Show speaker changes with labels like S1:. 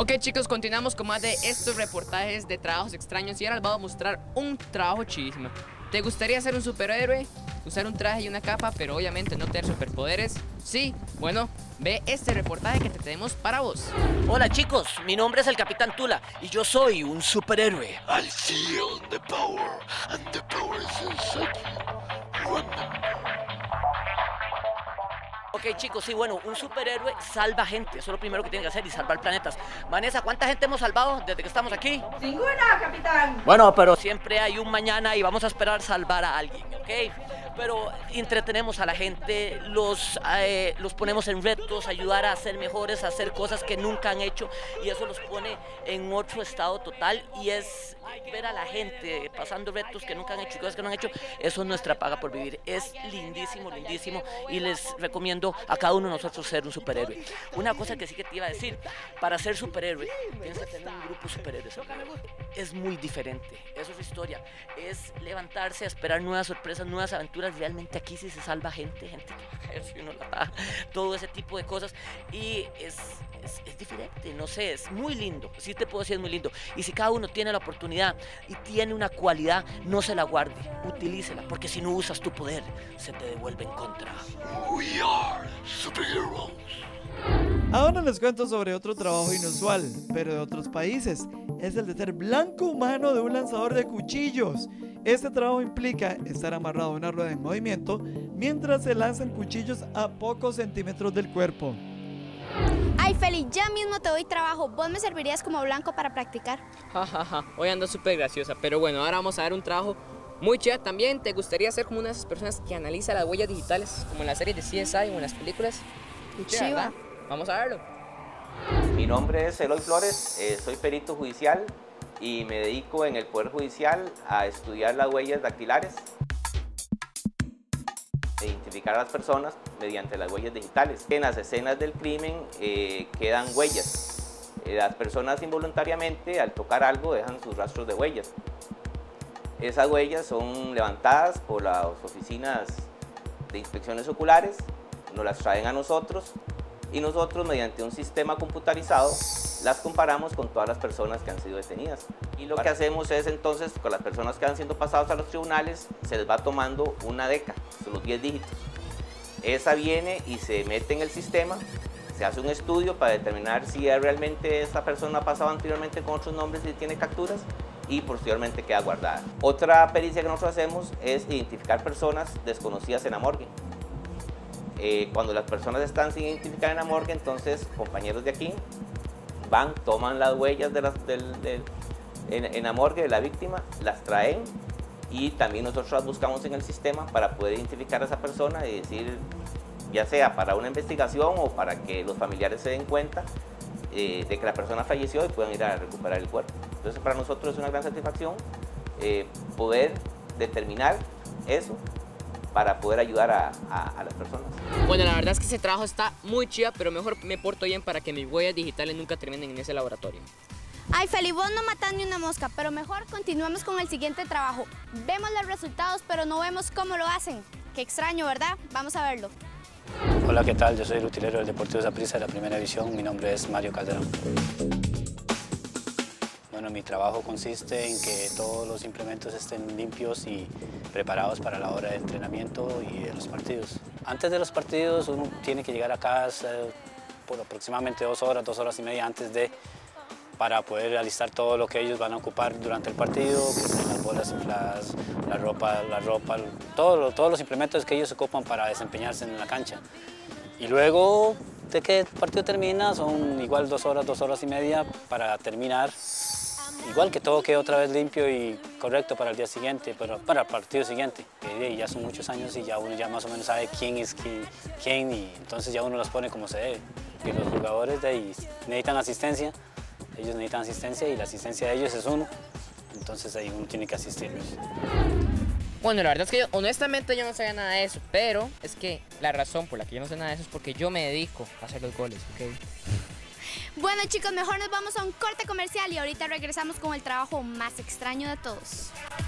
S1: Ok chicos, continuamos con más de estos reportajes de trabajos extraños y ahora les voy a mostrar un trabajo chidísimo. ¿Te gustaría ser un superhéroe? Usar un traje y una capa, pero obviamente no tener superpoderes. Sí, bueno, ve este reportaje que te tenemos para vos.
S2: Hola chicos, mi nombre es el Capitán Tula y yo soy un superhéroe.
S3: I feel the power, and the power is inside you. Remember.
S2: Ok chicos, sí, bueno, un superhéroe salva gente, eso es lo primero que tiene que hacer y salvar planetas. Vanessa, ¿cuánta gente hemos salvado desde que estamos aquí?
S4: Ninguna, capitán.
S2: Bueno, pero siempre hay un mañana y vamos a esperar salvar a alguien, ¿ok? Pero entretenemos a la gente, los ponemos en retos, ayudar a ser mejores, a hacer cosas que nunca han hecho y eso los pone en otro estado total y es ver a la gente pasando retos que nunca han hecho y cosas que no han hecho, eso es nuestra paga por vivir. Es lindísimo, lindísimo y les recomiendo a cada uno de nosotros ser un superhéroe. Una cosa que sí que te iba a decir, para ser superhéroe tienes que tener un grupo de superhéroes alrededor. Es muy diferente, eso es historia, es levantarse a esperar nuevas sorpresas, nuevas aventuras. Realmente aquí sí se salva gente que va a caer si uno la da, todo ese tipo de cosas y es diferente, no sé, es muy lindo, sí te puedo decir es muy lindo y si cada uno tiene la oportunidad y tiene una cualidad, no se la guarde, utilícela, porque si no usas tu poder, se te devuelve en contra.
S3: We are superheroes.
S5: Ahora les cuento sobre otro trabajo inusual, pero de otros países. Es el de ser blanco humano de un lanzador de cuchillos. Este trabajo implica estar amarrado a una rueda en movimiento mientras se lanzan cuchillos a pocos centímetros del cuerpo.
S6: Ay, Feli, ya mismo te doy trabajo. ¿Vos me servirías como blanco para practicar?
S1: Jajaja, hoy ando súper graciosa, pero bueno, ahora vamos a ver un trabajo muy chido. También te gustaría ser como una de esas personas que analiza las huellas digitales, como en las series de CSI o en las películas. Muy chida,
S6: Chiva.
S1: ¿verdad? Vamos a verlo.
S7: Mi nombre es Eloy Flores, soy perito judicial y me dedico en el Poder Judicial a estudiar las huellas dactilares, e identificar a las personas mediante las huellas digitales. En las escenas del crimen quedan huellas. Las personas involuntariamente al tocar algo dejan sus rastros de huellas. Esas huellas son levantadas por las oficinas de inspecciones oculares, nos las traen a nosotros y nosotros mediante un sistema computarizado las comparamos con todas las personas que han sido detenidas. Y lo que hacemos es entonces, con las personas que van siendo pasadas a los tribunales, se les va tomando una DECA, son los 10 dígitos. Esa viene y se mete en el sistema, se hace un estudio para determinar si realmente esa persona ha pasado anteriormente con otros nombres y tiene capturas y posteriormente queda guardada. Otra pericia que nosotros hacemos es identificar personas desconocidas en la morgue. Cuando las personas están sin identificar en la morgue, entonces compañeros de aquí van, toman las huellas en la morgue de la víctima, las traen y también nosotros las buscamos en el sistema para poder identificar a esa persona y decir, ya sea para una investigación o para que los familiares se den cuenta de que la persona falleció y puedan ir a recuperar el cuerpo. Entonces para nosotros es una gran satisfacción poder determinar eso para poder ayudar a las personas.
S1: Bueno, la verdad es que ese trabajo está muy chido, pero mejor me porto bien para que mis huellas digitales nunca terminen en ese laboratorio.
S6: Ay, Feli, vos no matás ni una mosca, pero mejor continuemos con el siguiente trabajo. Vemos los resultados, pero no vemos cómo lo hacen. Qué extraño, ¿verdad? Vamos a verlo.
S8: Hola, ¿qué tal? Yo soy el utilero del Deportivo Saprissa de la Primera División. Mi nombre es Mario Calderón. Bueno, mi trabajo consiste en que todos los implementos estén limpios y preparados para la hora de entrenamiento y de los partidos. Antes de los partidos uno tiene que llegar a casa por aproximadamente 2 horas, 2 horas y media antes para poder alistar todo lo que ellos van a ocupar durante el partido, que sean las bolas infladas, la ropa, todos los implementos que ellos ocupan para desempeñarse en la cancha. Y luego de que el partido termina, son igual 2 horas, 2 horas y media para terminar. Igual que todo quede otra vez limpio y correcto para el día siguiente, para el partido siguiente. Y ya son muchos años y ya uno ya más o menos sabe quién es quién y entonces ya uno los pone como se debe. Y los jugadores de ahí necesitan asistencia, ellos necesitan asistencia y la asistencia de ellos es uno, entonces ahí uno tiene que asistirlos.
S1: Bueno, la verdad es que honestamente yo no sabía nada de eso, pero es que la razón por la que yo no sé nada de eso es porque yo me dedico a hacer los goles, ¿ok?
S6: Bueno, chicos, mejor nos vamos a un corte comercial y ahorita regresamos con el trabajo más extraño de todos.